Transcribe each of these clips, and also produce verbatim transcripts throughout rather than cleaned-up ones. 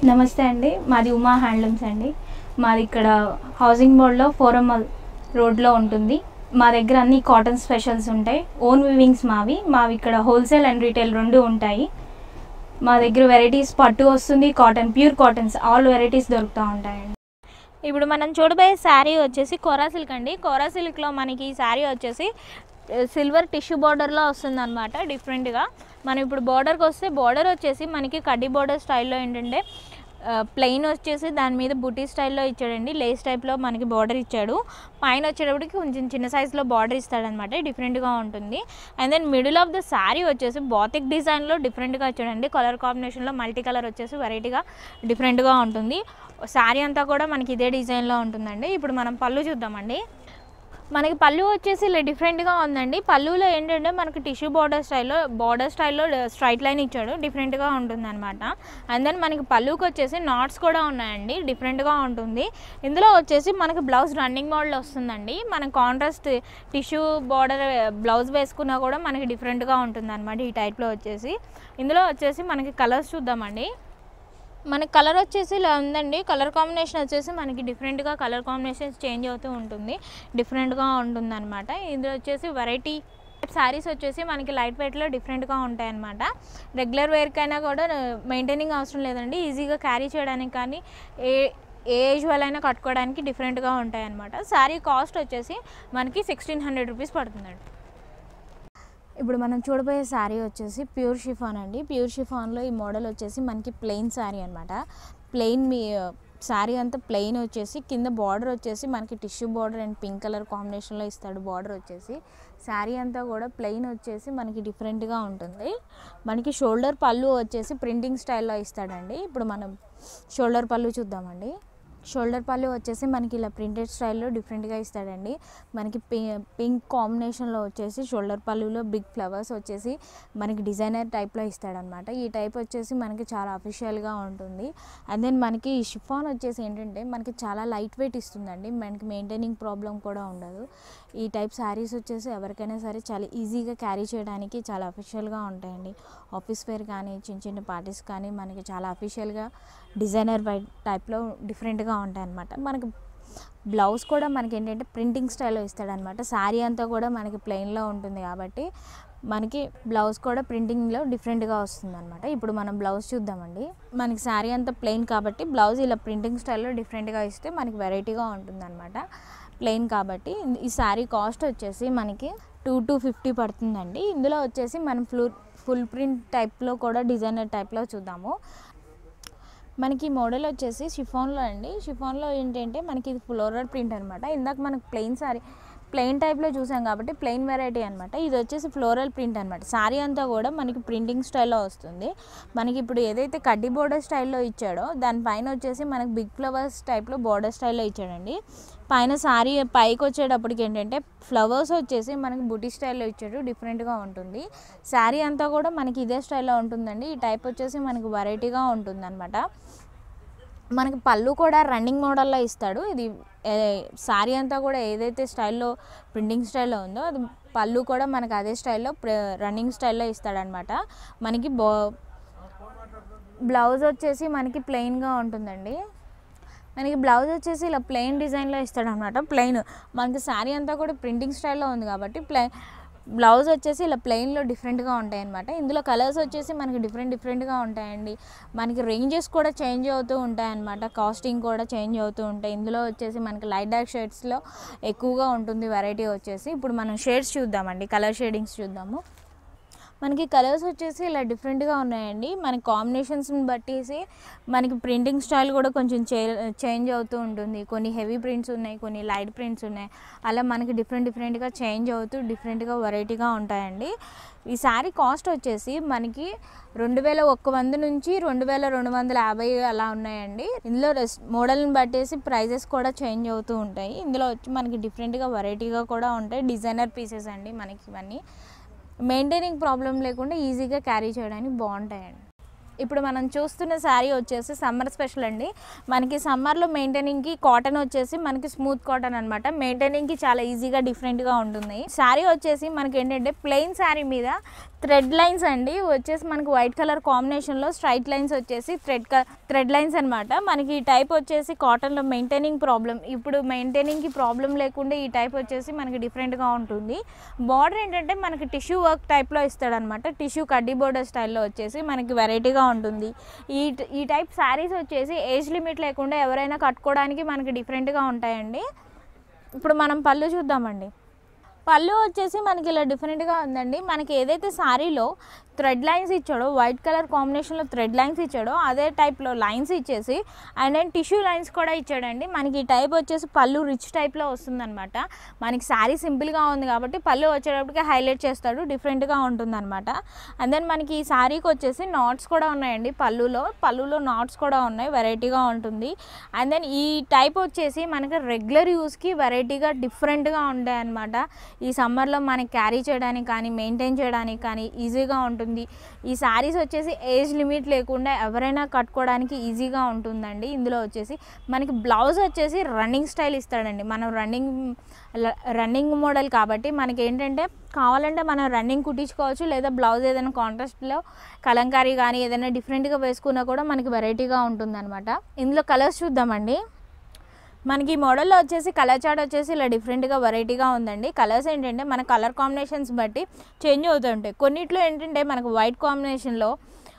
నమస్తే అండి, మాది ఉమా హ్యాండ్లూమ్స్ అండి. మాది ఇక్కడ హౌసింగ్ బోర్డ్లో ఫోరమల్ రోడ్లో ఉంటుంది. మా దగ్గర అన్ని కాటన్ స్పెషల్స్ ఉంటాయి. ఓన్ వివింగ్స్ మావి మావి ఇక్కడ హోల్సేల్ అండ్ రీటైల్ రెండు ఉంటాయి. మా దగ్గర వెరైటీస్ పట్టు వస్తుంది, cotton, pure cottons all varieties దొరుకుతూ ఉంటాయండి. ఇప్పుడు మనం చూడబోయే శారీ వచ్చేసి కోరా సిల్క్ అండి. కోరా సిల్క్లో మనకి ఈ శారీ వచ్చేసి సిల్వర్ టిష్యూ బార్డర్లో వస్తుంది అనమాట. డిఫరెంట్గా మనం ఇప్పుడు బార్డర్కి వస్తే బార్డర్ వచ్చేసి మనకి కడ్డీ బార్డర్ స్టైల్లో ఏంటంటే ప్లెయిన్ వచ్చేసి దాని మీద బుటీ స్టైల్లో ఇచ్చాడండి. లేస్ టైప్లో మనకి బార్డర్ ఇచ్చాడు. పైన వచ్చేటప్పటికి కొంచెం చిన్న సైజులో బార్డర్ ఇస్తాడనమాట. డిఫరెంట్గా ఉంటుంది. And then middle of the saree వచ్చేసి బాతిక్ డిజైన్లో డిఫరెంట్గా ఇచ్చాడండి. కలర్ కాంబినేషన్లో మల్టీ కలర్ వచ్చేసి వెరైటీగా డిఫరెంట్గా ఉంటుంది. శారీ అంతా కూడా మనకి ఇదే డిజైన్లో ఉంటుందండి. ఇప్పుడు మనం పళ్ళు చూద్దామండి. మనకి పళ్ళు వచ్చేసి ఇలా డిఫరెంట్గా ఉందండి. పళ్ళులో ఏంటంటే మనకి టిష్యూ బార్డర్ స్టైల్లో బార్డర్ స్టైల్లో స్ట్రైట్ లైన్ ఇచ్చాడు. డిఫరెంట్గా ఉంటుంది అనమాట. అండ్ దెన్ మనకి పళ్ళుకి వచ్చేసి నాట్స్ కూడా ఉన్నాయండి. డిఫరెంట్గా ఉంటుంది. ఇందులో వచ్చేసి మనకి బ్లౌజ్ రన్నింగ్ మోడల్ వస్తుందండి. మన కాంట్రాస్ట్ టిష్యూ బార్డర్ బ్లౌజ్ వేసుకున్నా కూడా మనకి డిఫరెంట్గా ఉంటుంది అనమాట. ఈ టైప్లో వచ్చేసి ఇందులో వచ్చేసి మనకి కలర్స్ చూద్దామండి. మనకి కలర్ వచ్చేసి ఇలా ఉందండి. కలర్ కాంబినేషన్ వచ్చేసి మనకి డిఫరెంట్గా కలర్ కాంబినేషన్స్ చేంజ్ అవుతూ ఉంటుంది. డిఫరెంట్గా ఉంటుంది అనమాట. ఇందులో వచ్చేసి వెరైటీ శారీస్ వచ్చేసి మనకి లైట్ వెయిట్లో డిఫరెంట్గా ఉంటాయి అన్నమాట. రెగ్యులర్ వేర్కైనా కూడా మెయింటైనింగ్ అవసరం లేదండి. ఈజీగా క్యారీ చేయడానికి కానీ ఏ ఏ ఏజ్ వాళ్ళైనా కట్టుకోవడానికి డిఫరెంట్గా ఉంటాయి అన్నమాట. శారీ కాస్ట్ వచ్చేసి మనకి సిక్స్టీన్ హండ్రెడ్ రూపీస్ పడుతుందండి. ఇప్పుడు మనం చూడబోయే శారీ వచ్చేసి ప్యూర్ షిఫాన్ అండి. ప్యూర్ షిఫాన్లో ఈ మోడల్ వచ్చేసి మనకి ప్లెయిన్ శారీ అనమాట. ప్లెయిన్ మీ శారీ అంతా ప్లెయిన్ వచ్చేసి కింద బార్డర్ వచ్చేసి మనకి tissue border and pink colour కాంబినేషన్లో ఇస్తాడు. బార్డర్ వచ్చేసి శారీ అంతా కూడా ప్లెయిన్ వచ్చేసి మనకి డిఫరెంట్గా ఉంటుంది. మనకి షోల్డర్ పళ్ళు వచ్చేసి ప్రింటింగ్ స్టైల్లో ఇస్తాడండి. ఇప్పుడు మనం షోల్డర్ పళ్ళు చూద్దామండి. షోల్డర్ పళ్ళు వచ్చేసి మనకి ఇలా ప్రింటెడ్ స్టైల్లో డిఫరెంట్గా ఇస్తాడండి. మనకి పింక్ కాంబినేషన్లో వచ్చేసి షోల్డర్ పళ్ళులో బిగ్ ఫ్లవర్స్ వచ్చేసి మనకి డిజైనర్ టైప్లో ఇస్తాడనమాట. ఈ టైప్ వచ్చేసి మనకి చాలా అఫీషియల్గా ఉంటుంది. అండ్ దెన్ మనకి ఈ షిఫాన్ వచ్చేసి ఏంటంటే మనకి చాలా లైట్ వెయిట్ ఇస్తుందండి. మనకి మెయింటైనింగ్ ప్రాబ్లం కూడా ఉండదు. ఈ టైప్ శారీస్ వచ్చేసి ఎవరికైనా సరే చాలా ఈజీగా క్యారీ చేయడానికి చాలా అఫీషియల్గా ఉంటాయండి. ఆఫీస్ వేర్ కానీ చిన్న చిన్న పార్టీస్ కానీ మనకి చాలా అఫీషియల్గా డిజైనర్ వైట్ టైప్లో డిఫరెంట్గా ఉంటాయి అన్నమాట. మనకి బ్లౌజ్ కూడా మనకి ఏంటంటే ప్రింటింగ్ స్టైల్లో ఇస్తాడనమాట. శారీ అంతా కూడా మనకి ప్లెయిన్లో ఉంటుంది కాబట్టి మనకి బ్లౌజ్ కూడా ప్రింటింగ్లో డిఫరెంట్గా వస్తుంది అనమాట. ఇప్పుడు మనం బ్లౌజ్ చూద్దామండి. మనకి శారీ అంతా ప్లెయిన్ కాబట్టి బ్లౌజ్ ఇలా ప్రింటింగ్ స్టైల్లో డిఫరెంట్గా ఇస్తే మనకి వెరైటీగా ఉంటుంది అనమాట. ప్లెయిన్ కాబట్టి ఈ శారీ కాస్ట్ వచ్చేసి మనకి టూ టూ ఫిఫ్టీ పడుతుందండి. ఇందులో వచ్చేసి మనం ఫ్లూ ఫుల్ ప్రింట్ టైప్లో కూడా డిజైనర్ టైప్లో చూద్దాము. మనకి మోడల్ వచ్చేసి షిఫాన్లో అండి. షిఫాన్లో ఏంటంటే మనకి ఇది ఫ్లోరల్ ప్రింట్ అనమాట. ఇందాక మనకు ప్లెయిన్ సారీ ప్లెయిన్ టైప్లో చూసాం కాబట్టి ప్లెయిన్ వెరైటీ అనమాట. ఇది వచ్చేసి ఫ్లోరల్ ప్రింట్ అనమాట. శారీ అంతా కూడా మనకి ప్రింటింగ్ స్టైల్లో వస్తుంది. మనకి ఇప్పుడు ఏదైతే కడ్డీ బోర్డర్ స్టైల్లో ఇచ్చాడో దానిపైన వచ్చేసి మనకి బిగ్ ఫ్లవర్స్ టైప్లో బోర్డర్ స్టైల్లో ఇచ్చాడండి. పైన శారీ పైకి వచ్చేటప్పటికి ఏంటంటే ఫ్లవర్స్ వచ్చేసి మనకి బుటీ స్టైల్లో ఇచ్చాడు. డిఫరెంట్గా ఉంటుంది. శారీ అంతా కూడా మనకి ఇదే స్టైల్లో ఉంటుందండి. ఈ టైప్ వచ్చేసి మనకి వెరైటీగా ఉంటుంది అనమాట. మనకి పళ్ళు కూడా రన్నింగ్ మోడల్లో ఇస్తాడు. ఇది శారీ అంతా కూడా ఏదైతే స్టైల్లో ప్రింటింగ్ స్టైల్లో ఉందో అది పళ్ళు కూడా మనకి అదే స్టైల్లో రన్నింగ్ స్టైల్లో ఇస్తాడనమాట. మనకి బో బ్లౌజ్ వచ్చేసి మనకి ప్లెయిన్గా ఉంటుందండి. మనకి బ్లౌజ్ వచ్చేసి ఇలా ప్లెయిన్ డిజైన్లో ఇస్తాడనమాట. ప్లెయిన్ మనకి శారీ అంతా కూడా ప్రింటింగ్ స్టైల్లో ఉంది కాబట్టి ప్లెయిన్ బ్లౌజ్ వచ్చేసి ఇలా ప్లెయిన్లో డిఫరెంట్గా ఉంటాయి అన్నమాట. ఇందులో కలర్స్ వచ్చేసి మనకి డిఫరెంట్ డిఫరెంట్గా ఉంటాయండి. మనకి రేంజెస్ కూడా చేంజ్ అవుతూ ఉంటాయి అన్నమాట. కాస్టింగ్ కూడా చేంజ్ అవుతూ ఉంటాయి. ఇందులో వచ్చేసి మనకి లైట్ డార్క్ షేడ్స్లో ఎక్కువగా ఉంటుంది వెరైటీ వచ్చేసి. ఇప్పుడు మనం షేడ్స్ చూద్దామండి. కలర్ షేడింగ్స్ చూద్దాము. మనకి కలర్స్ వచ్చేసి ఇలా డిఫరెంట్గా ఉన్నాయండి. మనకి కాంబినేషన్స్ని బట్టేసి మనకి ప్రింటింగ్ స్టైల్ కూడా కొంచెం చే చేంజ్ అవుతూ ఉంటుంది. కొన్ని హెవీ ప్రింట్స్ ఉన్నాయి, కొన్ని లైట్ ప్రింట్స్ ఉన్నాయి. అలా మనకి డిఫరెంట్ డిఫరెంట్గా చేంజ్ అవుతూ డిఫరెంట్గా వెరైటీగా ఉంటాయండి. ఈ శారీ కాస్ట్ వచ్చేసి మనకి రెండు వేల ఒక్క వంద నుంచి రెండు వేల రెండు వందల యాభై అలా ఉన్నాయండి. ఇందులో రెస్ మోడల్ని బట్టేసి ప్రైజెస్ కూడా చేంజ్ అవుతూ ఉంటాయి. ఇందులో వచ్చి మనకి డిఫరెంట్గా వెరైటీగా కూడా ఉంటాయి. డిజైనర్ పీసెస్ అండి మనకి ఇవన్నీ. మెయింటైనింగ్ ప్రాబ్లం లేకుండా ఈజీగా క్యారీ చేయడానికి బాగుంటాయండి. ఇప్పుడు మనం చూస్తున్న శారీ వచ్చేసి సమ్మర్ స్పెషల్ అండి. మనకి సమ్మర్లో మెయింటైనింగ్కి కాటన్ వచ్చేసి మనకి స్మూత్ కాటన్ అనమాట. మెయింటైనింగ్కి చాలా ఈజీగా డిఫరెంట్గా ఉంటుంది. శారీ వచ్చేసి మనకి ఏంటంటే ప్లెయిన్ శారీ మీద థ్రెడ్ లైన్స్ అండి వచ్చేసి మనకి వైట్ కలర్ కాంబినేషన్లో స్ట్రైట్ లైన్స్ వచ్చేసి థ్రెడ్ థ్రెడ్ లైన్స్ అనమాట. మనకి ఈ టైప్ వచ్చేసి కాటన్లో మెయింటైనింగ్ ప్రాబ్లం, ఇప్పుడు మెయింటైనింగ్కి ప్రాబ్లం లేకుండా ఈ టైప్ వచ్చేసి మనకి డిఫరెంట్గా ఉంటుంది. బార్డర్ ఏంటంటే మనకి టిష్యూ వర్క్ టైప్లో ఇస్తాడనమాట. టిష్యూ కడ్డీ బోర్డర్ స్టైల్లో వచ్చేసి మనకి వెరైటీగా ఉంటుంది. ఈ ఈ టైప్ శారీస్ వచ్చేసి ఏజ్ లిమిట్ లేకుండా ఎవరైనా కట్టుకోవడానికి మనకి డిఫరెంట్గా ఉంటాయండి. ఇప్పుడు మనం పళ్ళు చూద్దామండి. పళ్ళు వచ్చేసి మనకి ఇలా డిఫరెంట్గా ఉందండి. మనకి ఏదైతే శారీలో థ్రెడ్ లైన్స్ ఇచ్చాడో వైట్ కలర్ కాంబినేషన్లో థ్రెడ్ లైన్స్ ఇచ్చాడో అదే టైప్లో లైన్స్ ఇచ్చేసి అండ్ దెన్ టిష్యూ లైన్స్ కూడా ఇచ్చాడండి. మనకి ఈ టైప్ వచ్చేసి పళ్ళు రిచ్ టైప్లో వస్తుందన్నమాట. మనకి శారీ సింపుల్గా ఉంది కాబట్టి పళ్ళు వచ్చేటప్పటికి హైలైట్ చేస్తాడు, డిఫరెంట్గా ఉంటుందన్నమాట. అండ్ దెన్ మనకి ఈ శారీకి వచ్చేసి నాట్స్ కూడా ఉన్నాయండి. పళ్ళులో పళ్ళులో నాట్స్ కూడా ఉన్నాయి, వెరైటీగా ఉంటుంది. అండ్ దెన్ ఈ టైప్ వచ్చేసి మనకి రెగ్యులర్ యూస్కి వెరైటీగా డిఫరెంట్గా ఉంటాయి అన్నమాట. ఈ సమ్మర్లో మనకి క్యారీ చేయడానికి కానీ మెయింటైన్ చేయడానికి కానీ ఈజీగా ఉంటుంది. ఈ శారీస్ వచ్చేసి ఏజ్ లిమిట్ లేకుండా ఎవరైనా కట్టుకోవడానికి ఈజీగా ఉంటుందండి. ఇందులో వచ్చేసి మనకి బ్లౌజ్ వచ్చేసి రన్నింగ్ స్టైల్ ఇస్తాడండి. మనం రన్నింగ్ రన్నింగ్ మోడల్ కాబట్టి మనకి ఏంటంటే కావాలంటే మనం రన్నింగ్ కుట్టించుకోవచ్చు, లేదా బ్లౌజ్ ఏదైనా కాంట్రాస్ట్లో కలంకారీ కానీ ఏదైనా డిఫరెంట్గా వేసుకున్నా కూడా మనకి వెరైటీగా ఉంటుందన్నమాట. ఇందులో కలర్స్ చూద్దామండి. మనకి ఈ మోడల్లో వచ్చేసి కలర్ చార్ట్ వచ్చేసి ఇలా డిఫరెంట్గా వెరైటీగా ఉందండి. కలర్స్ ఏంటంటే మన కలర్ కాంబినేషన్స్ బట్టి చేంజ్ అవుతుంటాయి. కొన్నిట్లో ఏంటంటే మనకు వైట్ కాంబినేషన్లో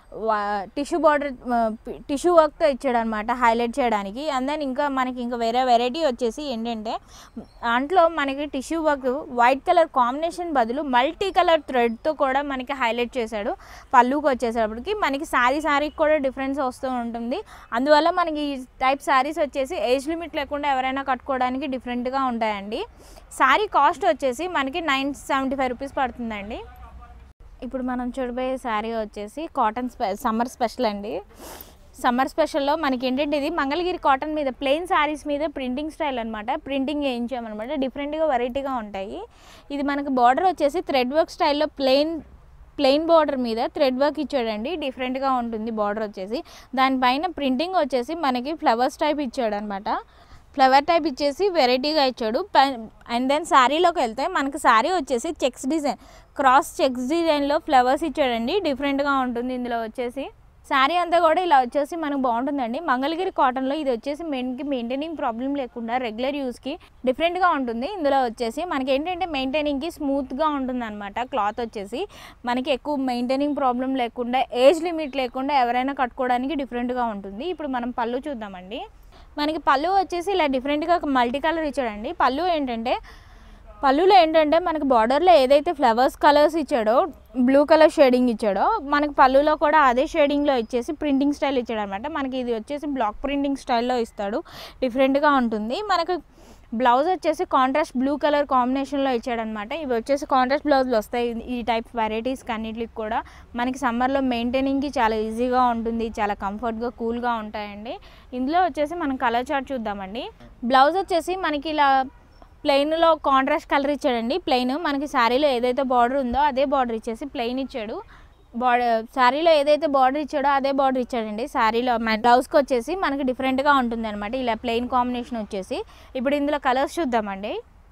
టిష్యూ బార్డర్ టిష్యూ వర్క్తో ఇచ్చాడు అనమాట హైలైట్ చేయడానికి. అండ్ దెన్ ఇంకా మనకి ఇంకా వేరే వెరైటీ వచ్చేసి ఏంటంటే దాంట్లో మనకి tissue work white colour combination బదులు మల్టీ కలర్ థ్రెడ్తో కూడా మనకి హైలైట్ చేశాడు. పళ్ళుకి వచ్చేసేటప్పటికి మనకి శారీ శారీకి కూడా డిఫరెన్స్ వస్తూ ఉంటుంది. అందువల్ల మనకి ఈ టైప్ శారీస్ వచ్చేసి ఏజ్ లిమిట్ లేకుండా ఎవరైనా కట్టుకోవడానికి డిఫరెంట్గా ఉంటాయండి. శారీ కాస్ట్ వచ్చేసి మనకి నైన్ సెవెంటీ ఫైవ్ రూపీస్ పడుతుందండి. ఇప్పుడు మనం చూడబోయే శారీ వచ్చేసి కాటన్ స్పె సమ్మర్ స్పెషల్ అండి. సమ్మర్ స్పెషల్లో మనకి ఏంటంటే ఇది మంగళగిరి కాటన్ మీద ప్లెయిన్ శారీస్ మీద ప్రింటింగ్ స్టైల్ అనమాట. ప్రింటింగ్ వేయించామన్నమాట. డిఫరెంట్గా వెరైటీగా ఉంటాయి. ఇది మనకి బార్డర్ వచ్చేసి థ్రెడ్ వర్క్ స్టైల్లో ప్లెయిన్ ప్లెయిన్ బార్డర్ మీద థ్రెడ్ వర్క్ ఇచ్చాడండి. డిఫరెంట్గా ఉంటుంది బార్డర్ వచ్చేసి. దానిపైన ప్రింటింగ్ వచ్చేసి మనకి ఫ్లవర్స్ టైప్ ఇచ్చాడు అనమాట. ఫ్లవర్ టైప్ ఇచ్చేసి వెరైటీగా ఇచ్చాడు. అండ్ దెన్ శారీలోకి వెళ్తే మనకి శారీ వచ్చేసి చెక్స్ డిజైన్ క్రాస్ చెక్స్ డిజైన్లో ఫ్లవర్స్ ఇచ్చాడండి. డిఫరెంట్గా ఉంటుంది. ఇందులో వచ్చేసి శారీ అంతా కూడా ఇలా వచ్చేసి మనకు బాగుంటుందండి. మంగళగిరి కాటన్లో ఇది వచ్చేసి మెయిన్కి మెయింటైనింగ్ ప్రాబ్లం లేకుండా రెగ్యులర్ యూస్కి డిఫరెంట్గా ఉంటుంది. ఇందులో వచ్చేసి మనకి ఏంటంటే మెయింటైనింగ్కి స్మూత్గా ఉంటుంది అనమాట. క్లాత్ వచ్చేసి మనకి ఎక్కువ మెయింటైనింగ్ ప్రాబ్లం లేకుండా ఏజ్ లిమిట్ లేకుండా ఎవరైనా కట్టుకోవడానికి డిఫరెంట్గా ఉంటుంది. ఇప్పుడు మనం పళ్ళు చూద్దామండి. మనకి పళ్ళు వచ్చేసి ఇలా డిఫరెంట్గా మల్టీ కలర్ ఇచ్చాడండి. పళ్ళు ఏంటంటే పళ్ళులో ఏంటంటే మనకి బార్డర్లో ఏదైతే ఫ్లవర్స్ కలర్స్ ఇచ్చాడో బ్లూ కలర్ షేడింగ్ ఇచ్చాడో మనకి పళ్ళులో కూడా అదే షేడింగ్లో ఇచ్చేసి ప్రింటింగ్ స్టైల్ ఇచ్చాడు అనమాట. మనకి ఇది వచ్చేసి బ్లాక్ ప్రింటింగ్ స్టైల్లో ఇస్తాడు. డిఫరెంట్గా ఉంటుంది. మనకు బ్లౌజ్ వచ్చేసి కాంట్రాస్ట్ బ్లూ కలర్ కాంబినేషన్లో ఇచ్చాడనమాట. ఇవి వచ్చేసి కాంట్రాస్ట్ బ్లౌజ్లు వస్తాయి ఈ టైప్ వెరైటీస్కి అన్నిటికి కూడా. మనకి సమ్మర్లో మెయింటైనింగ్కి చాలా ఈజీగా ఉంటుంది, చాలా కంఫర్ట్గా కూల్గా ఉంటాయండి. ఇందులో వచ్చేసి మనం కలర్ చార్ట్ చూద్దామండి. బ్లౌజ్ వచ్చేసి మనకి ఇలా ప్లెయిన్లో కాంట్రాస్ట్ కలర్ ఇచ్చాడండి. ప్లెయిన్ మనకి శారీలో ఏదైతే బార్డర్ ఉందో అదే బార్డర్ ఇచ్చేసి ప్లెయిన్ ఇచ్చాడు. బార్డర్ శారీలో ఏదైతే బార్డర్ ఇచ్చాడో అదే బార్డర్ ఇచ్చాడండి. శారీలో బ్లౌజ్కి వచ్చేసి మనకి డిఫరెంట్గా ఉంటుంది అనమాట. ఇలా ప్లెయిన్ కాంబినేషన్ వచ్చేసి. ఇప్పుడు ఇందులో కలర్స్ చూద్దామండి.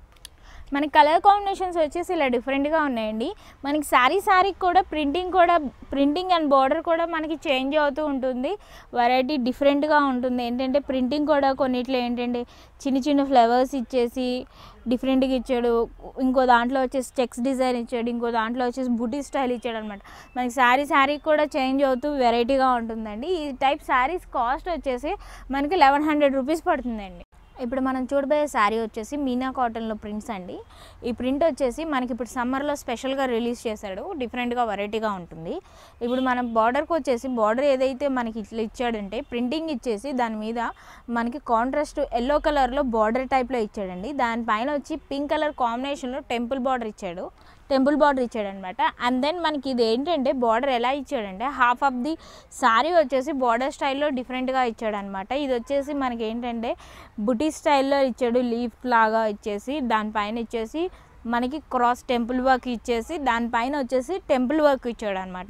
మనకి కలర్ కాంబినేషన్స్ వచ్చేసి ఇలా డిఫరెంట్గా ఉన్నాయండి. మనకి శారీ శారీకి కూడా ప్రింటింగ్ కూడా ప్రింటింగ్ అండ్ బార్డర్ కూడా మనకి చేంజ్ అవుతూ ఉంటుంది. వెరైటీ డిఫరెంట్గా ఉంటుంది. ఏంటంటే ప్రింటింగ్ కూడా కొన్నిట్లో ఏంటంటే చిన్న చిన్న ఫ్లవర్స్ ఇచ్చేసి డిఫరెంట్గా ఇచ్చాడు. ఇంకో దాంట్లో వచ్చేసి చెక్స్ డిజైన్ ఇచ్చాడు. ఇంకో దాంట్లో వచ్చేసి బూటీ స్టైల్ ఇచ్చాడు అనమాట. మనకి శారీ శారీకి కూడా చేంజ్ అవుతూ వెరైటీగా ఉంటుందండి. ఈ టైప్ శారీస్ కాస్ట్ వచ్చేసి మనకి లెవెన్ హండ్రెడ్ రూపీస్ పడుతుందండి. ఇప్పుడు మనం చూడబోయే శారీ వచ్చేసి మీనా కాటన్లో ప్రింట్స్ అండి. ఈ ప్రింట్ వచ్చేసి మనకి ఇప్పుడు సమ్మర్లో స్పెషల్గా రిలీజ్ చేశాడు. డిఫరెంట్గా వెరైటీగా ఉంటుంది. ఇప్పుడు మనం బార్డర్కి వచ్చేసి బార్డర్ ఏదైతే మనకి ఇట్లా ఇచ్చాడంటే ప్రింటింగ్ ఇచ్చేసి దాని మీద మనకి కాంట్రాస్ట్ ఎల్లో కలర్లో బార్డర్ టైప్లో ఇచ్చాడండి. దానిపైన వచ్చి పింక్ కలర్ కాంబినేషన్లో టెంపుల్ బార్డర్ ఇచ్చాడు. టెంపుల్ బార్డర్ ఇచ్చాడనమాట. అండ్ దెన్ మనకి ఇది ఏంటంటే బార్డర్ ఎలా ఇచ్చాడంటే హాఫ్ ఆఫ్ ది శారీ వచ్చేసి బార్డర్ స్టైల్లో డిఫరెంట్గా ఇచ్చాడనమాట. ఇది వచ్చేసి మనకి ఏంటంటే బుటీ స్టైల్లో ఇచ్చాడు. లీఫ్ లాగా ఇచ్చేసి దానిపైన ఇచ్చేసి మనకి క్రాస్ టెంపుల్ వర్క్ ఇచ్చేసి దానిపైన వచ్చేసి టెంపుల్ వర్క్ ఇచ్చాడు అనమాట.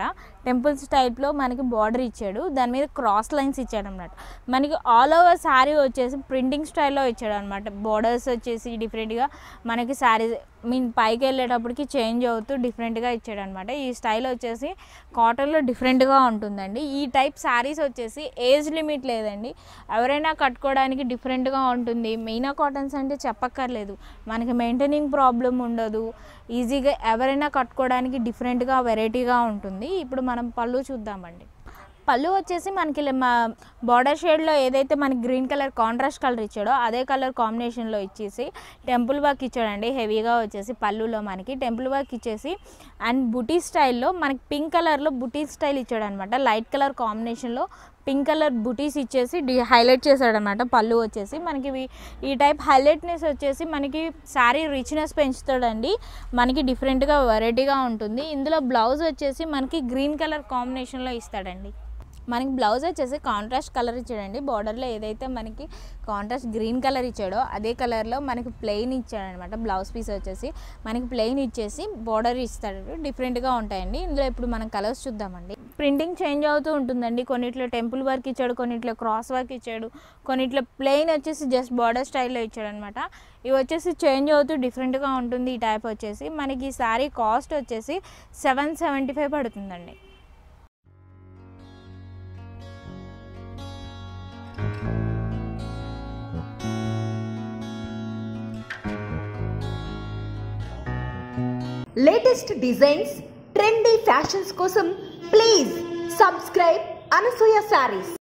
టెంపుల్స్ టైప్లో మనకి బార్డర్ ఇచ్చాడు, దాని మీద క్రాస్ లైన్స్ ఇచ్చాడు అనమాట. మనకి ఆల్ ఓవర్ శారీ వచ్చేసి ప్రింటింగ్ స్టైల్లో ఇచ్చాడు అనమాట. బార్డర్స్ వచ్చేసి డిఫరెంట్గా మనకి శారీ మీన్ పైకి వెళ్ళేటప్పటికి చేంజ్ అవుతూ డిఫరెంట్గా ఇచ్చాడు అనమాట. ఈ స్టైల్ వచ్చేసి కాటన్లో డిఫరెంట్గా ఉంటుందండి. ఈ టైప్ శారీస్ వచ్చేసి ఏజ్ లిమిట్ లేదండి, ఎవరైనా కట్టుకోవడానికి డిఫరెంట్గా ఉంటుంది. మీనా కాటన్స్ అంటే చెప్పక్కర్లేదు, మనకి మెయింటైనింగ్ ప్రాబ్లం ఉండదు, ఈజీగా ఎవరైనా కట్టుకోవడానికి డిఫరెంట్గా వెరైటీగా ఉంటుంది. ఇప్పుడు మనం పళ్ళు చూద్దామండి. పళ్ళు వచ్చేసి మనకి మా బార్డర్ షేడ్లో ఏదైతే మనకి గ్రీన్ కలర్ కాంట్రాస్ట్ కలర్ ఇచ్చాడో అదే కలర్ కాంబినేషన్లో ఇచ్చేసి టెంపుల్ వర్క్ ఇచ్చాడండి. హెవీగా వచ్చేసి పళ్ళులో మనకి టెంపుల్ వర్క్ ఇచ్చేసి అండ్ బుటీ స్టైల్లో మనకి పింక్ కలర్లో బుటీ స్టైల్ ఇచ్చాడు అనమాట. లైట్ కలర్ కాంబినేషన్లో పింక్ కలర్ బుటీస్ ఇచ్చేసి డి హైలైట్ చేశాడనమాట. పళ్ళు వచ్చేసి మనకి ఈ టైప్ హైలైట్నెస్ వచ్చేసి మనకి శారీ రిచ్నెస్ పెంచుతాడండి, మనకి డిఫరెంట్గా వెరైటీగా ఉంటుంది. ఇందులో బ్లౌజ్ వచ్చేసి మనకి గ్రీన్ కలర్ కాంబినేషన్లో ఇస్తాడండి. మనకి బ్లౌజ్ వచ్చేసి కాంట్రాస్ట్ కలర్ ఇచ్చాడండి. బార్డర్లో ఏదైతే మనకి కాంట్రాస్ట్ గ్రీన్ కలర్ ఇచ్చాడో అదే కలర్లో మనకి ప్లెయిన్ ఇచ్చాడనమాట. బ్లౌజ్ పీస్ వచ్చేసి మనకి ప్లెయిన్ ఇచ్చేసి బార్డర్ ఇస్తాడు, డిఫరెంట్గా ఉంటాయండి. ఇందులో ఇప్పుడు మనం కలర్స్ చూద్దామండి. ప్రింటింగ్ చేంజ్ అవుతూ ఉంటుందండి, కొన్నిట్లో టెంపుల్ వర్క్ ఇచ్చాడు, కొన్నిట్లో క్రాస్ వర్క్ ఇచ్చాడు, కొన్నిట్లో ప్లెయిన్ వచ్చేసి జస్ట్ బార్డర్ స్టైల్లో ఇచ్చాడు అనమాట. ఇవి వచ్చేసి చేంజ్ అవుతూ డిఫరెంట్గా ఉంటుంది. ఈ టైప్ వచ్చేసి మనకి ఈ శారీ కాస్ట్ వచ్చేసి సెవెన్ సెవెంటీ ఫైవ్ పడుతుందండి. లేటెస్ట్ డిజైన్స్, ట్రెండీ ఫ్యాషన్స్ కోసం ప్లీజ్ సబ్స్క్రైబ్ అనసూయ సారీస్.